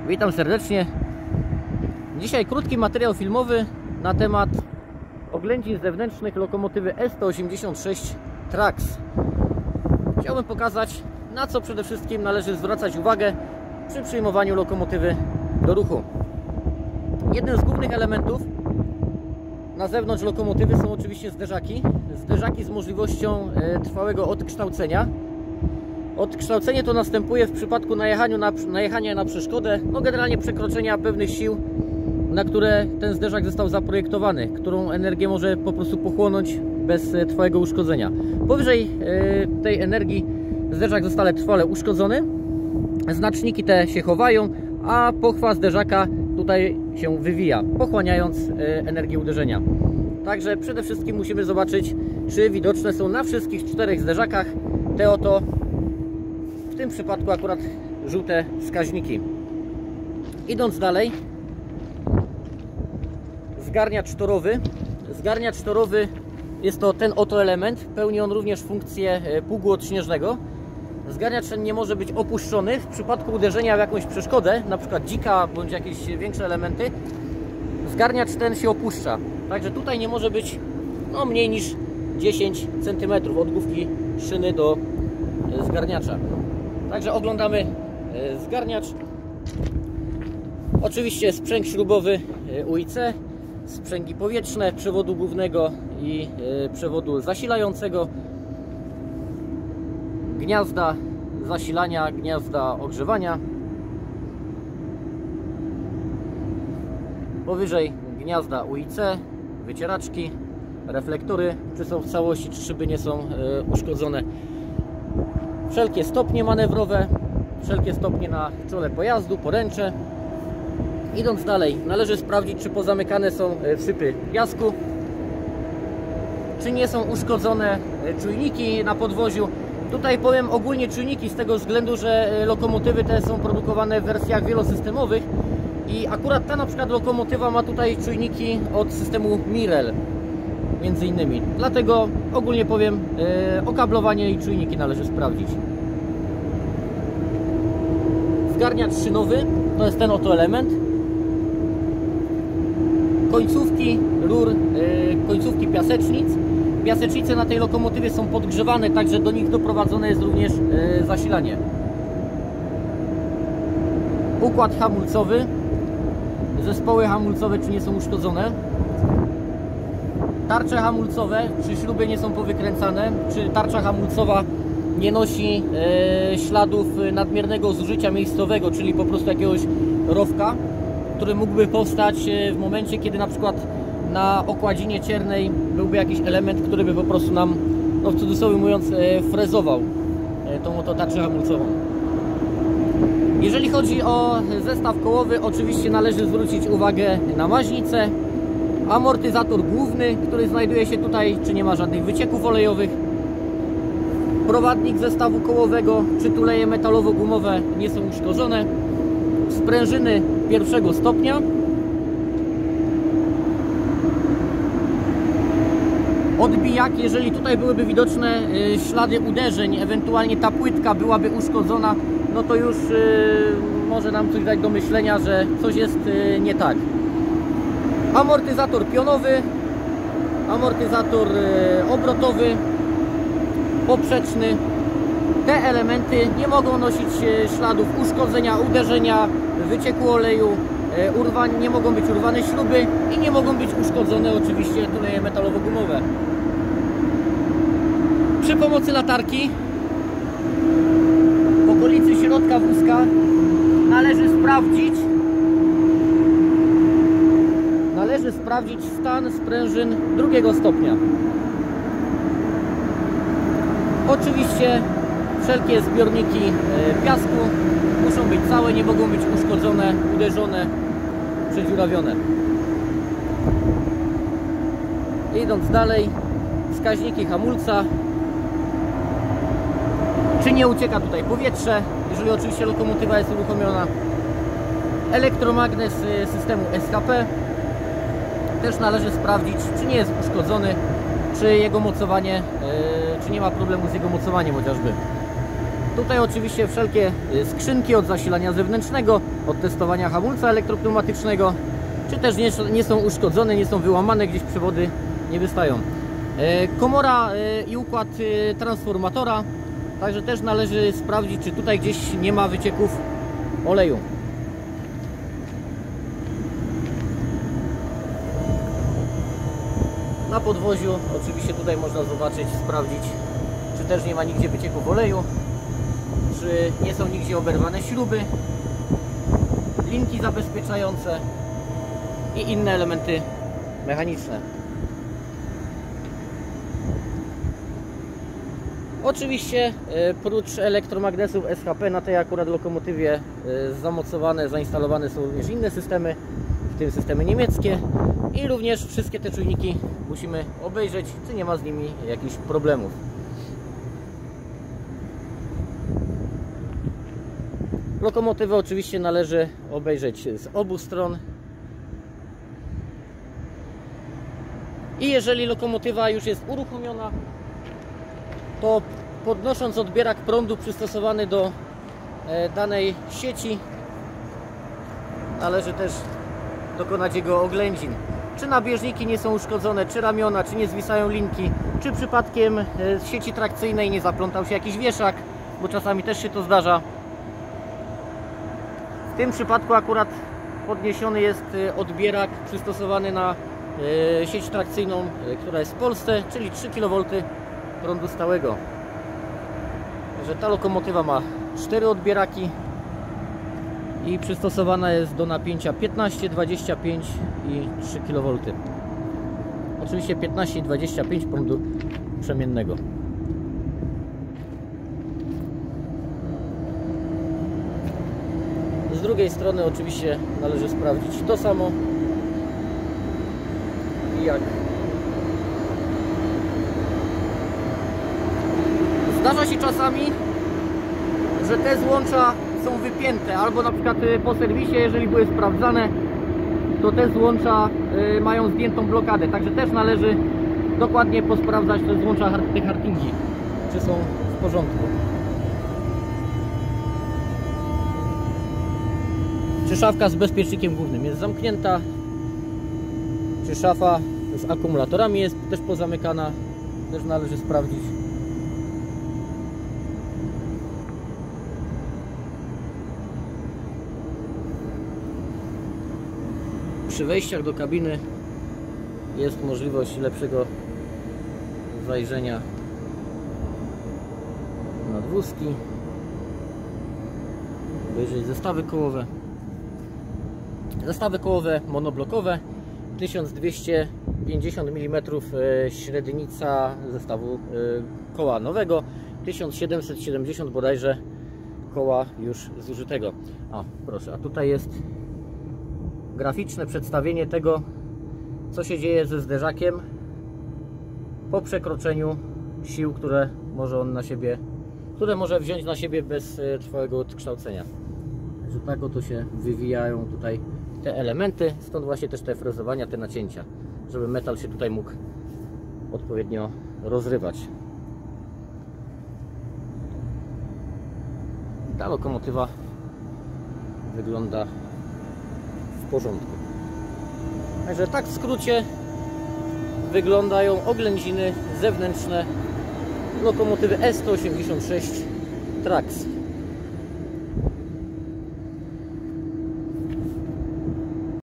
Witam serdecznie. Dzisiaj krótki materiał filmowy na temat oględzin zewnętrznych lokomotywy S186 Trax. Chciałbym pokazać, na co przede wszystkim należy zwracać uwagę przy przyjmowaniu lokomotywy do ruchu. Jednym z głównych elementów na zewnątrz lokomotywy są oczywiście zderzaki. Zderzaki z możliwością trwałego odkształcenia. Odkształcenie to następuje w przypadku najechania na przeszkodę, generalnie przekroczenia pewnych sił, na które ten zderzak został zaprojektowany, którą energię może po prostu pochłonąć bez trwałego uszkodzenia. Powyżej tej energii zderzak zostaje trwale uszkodzony, znaczniki te się chowają, a pochwa zderzaka tutaj się wywija, pochłaniając energię uderzenia. Także przede wszystkim musimy zobaczyć, czy widoczne są na wszystkich 4 zderzakach te oto, w tym przypadku akurat żółte wskaźniki. Idąc dalej, zgarniacz torowy. Zgarniacz torowy jest to ten oto element, pełni on również funkcję pługu odśnieżnego. Zgarniacz ten nie może być opuszczony w przypadku uderzenia w jakąś przeszkodę, na przykład dzika bądź jakieś większe elementy. Zgarniacz ten się opuszcza, także tutaj nie może być mniej niż 10 cm od główki szyny do zgarniacza. Także oglądamy zgarniacz. Oczywiście sprzęg śrubowy UIC, sprzęgi powietrzne, przewodu głównego i przewodu zasilającego, gniazda zasilania, gniazda ogrzewania. Powyżej gniazda UIC, wycieraczki, reflektory, czy są w całości, czy szyby nie są uszkodzone. Wszelkie stopnie manewrowe, wszelkie stopnie na czole pojazdu, poręcze. Idąc dalej, należy sprawdzić, czy pozamykane są wsypy piasku, czy nie są uszkodzone czujniki na podwoziu. Tutaj powiem ogólnie czujniki z tego względu, że lokomotywy te są produkowane w wersjach wielosystemowych i akurat ta na przykład lokomotywa ma tutaj czujniki od systemu Mirel między innymi. Dlatego ogólnie powiem, okablowanie i czujniki należy sprawdzić. Zgarniacz szynowy to jest ten oto element. Końcówki rur, końcówki piasecznic. Piasecznice na tej lokomotywie są podgrzewane, także do nich doprowadzone jest również zasilanie. Układ hamulcowy. Zespoły hamulcowe czy nie są uszkodzone. Tarcze hamulcowe, czy śruby nie są powykręcane, czy tarcza hamulcowa nie nosi śladów nadmiernego zużycia miejscowego, czyli po prostu jakiegoś rowka, który mógłby powstać w momencie, kiedy na przykład na okładzinie ciernej byłby jakiś element, który by po prostu nam, w cudzysłowie mówiąc, frezował tą oto tarczę hamulcową. Jeżeli chodzi o zestaw kołowy, oczywiście należy zwrócić uwagę na maźnicę, amortyzator główny, który znajduje się tutaj, czy nie ma żadnych wycieków olejowych, prowadnik zestawu kołowego, czy tuleje metalowo-gumowe nie są uszkodzone, sprężyny pierwszego stopnia, odbijak, jeżeli tutaj byłyby widoczne ślady uderzeń, ewentualnie ta płytka byłaby uszkodzona, no to już może nam coś dać do myślenia, że coś jest nie tak. Amortyzator pionowy, amortyzator obrotowy, poprzeczny. Te elementy nie mogą nosić śladów uszkodzenia, uderzenia, wycieku oleju, nie mogą być urwane śruby i nie mogą być uszkodzone oczywiście tuleje metalowo-gumowe. Przy pomocy latarki w okolicy środka wózka należy sprawdzić stan sprężyn drugiego stopnia. Oczywiście wszelkie zbiorniki piasku muszą być całe, nie mogą być uszkodzone, uderzone, przedziurawione. Idąc dalej, wskaźniki hamulca. Czy nie ucieka tutaj powietrze, jeżeli oczywiście lokomotywa jest uruchomiona. Elektromagnes systemu SHP. Też należy sprawdzić, czy nie jest uszkodzony, czy jego mocowanie, czy nie ma problemu z jego mocowaniem chociażby. Tutaj oczywiście wszelkie skrzynki od zasilania zewnętrznego, od testowania hamulca elektropneumatycznego, czy też nie są uszkodzone, nie są wyłamane, gdzieś przewody nie wystają. Komora i układ transformatora, także też należy sprawdzić, czy tutaj gdzieś nie ma wycieków oleju. Na podwoziu oczywiście tutaj można zobaczyć, sprawdzić, czy też nie ma nigdzie wycieków oleju, czy nie są nigdzie oberwane śruby, linki zabezpieczające i inne elementy mechaniczne. Oczywiście prócz elektromagnesów SHP na tej akurat lokomotywie zamocowane, zainstalowane są również inne systemy, w tym systemy niemieckie, i również wszystkie te czujniki musimy obejrzeć, czy nie ma z nimi jakichś problemów. Lokomotywę oczywiście należy obejrzeć z obu stron. I jeżeli lokomotywa już jest uruchomiona, to podnosząc odbierak prądu przystosowany do danej sieci, należy też dokonać jego oględzin. Czy nabieżniki nie są uszkodzone, czy ramiona, czy nie zwisają linki, czy przypadkiem z sieci trakcyjnej nie zaplątał się jakiś wieszak, bo czasami też się to zdarza. W tym przypadku akurat podniesiony jest odbierak przystosowany na sieć trakcyjną, która jest w Polsce, czyli 3 kV prądu stałego. Także ta lokomotywa ma 4 odbieraki i przystosowana jest do napięcia 15, 25 i 3 kV. Oczywiście 15 i 25 prądu przemiennego. Z drugiej strony oczywiście należy sprawdzić to samo. I jak zdarza się czasami, że te złącza są wypięte, albo na przykład po serwisie, jeżeli były sprawdzane, to te złącza mają zdjętą blokadę, także też należy dokładnie posprawdzać te złącza, te hartingi, czy są w porządku. Czy szafka z bezpiecznikiem głównym jest zamknięta, czy szafa z akumulatorami jest też pozamykana, też należy sprawdzić. Przy wejściach do kabiny jest możliwość lepszego zajrzenia na wózki, obejrzeć zestawy kołowe. Zestawy kołowe monoblokowe, 1250 mm średnica zestawu koła nowego, 1770 bodajże koła już zużytego. O, proszę, a tutaj jest graficzne przedstawienie tego, co się dzieje ze zderzakiem po przekroczeniu sił, które może on na siebie, które może wziąć na siebie bez trwałego odkształcenia. Także tak oto się wywijają tutaj te elementy, stąd właśnie też te frezowania, te nacięcia, żeby metal się tutaj mógł odpowiednio rozrywać. Ta lokomotywa wygląda w porządku. Także tak w skrócie wyglądają oględziny zewnętrzne lokomotywy S186 Trax.